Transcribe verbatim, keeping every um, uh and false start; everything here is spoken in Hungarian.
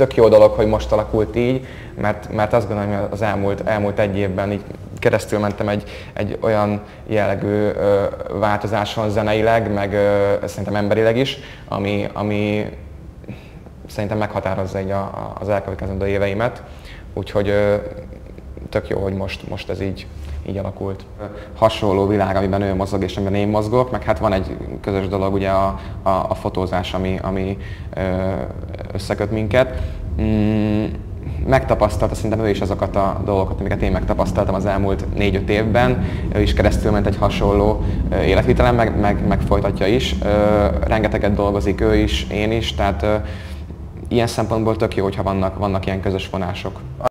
tök jó dolog, hogy most alakult így, mert, mert azt gondolom, hogy az elmúlt, elmúlt egy évben így keresztül mentem egy, egy olyan jellegű ö, változáson zeneileg, meg ö, szerintem emberileg is, ami, ami szerintem meghatározza így a, a, az elkövetkezendő éveimet. Úgyhogy ö, tök jó, hogy most, most ez így, így alakult. Hasonló világ, amiben ő mozog és amiben én mozgok, meg hát van egy közös dolog, ugye a, a, a fotózás, ami, ami ö, összeköt minket. Mm, megtapasztalta szerintem ő is azokat a dolgokat, amiket én megtapasztaltam az elmúlt négy-öt évben. Ő is keresztül ment egy hasonló életvitelen, meg, meg, meg folytatja is. Rengeteget dolgozik ő is, én is, tehát ilyen szempontból tök jó, hogyha vannak, vannak ilyen közös vonások.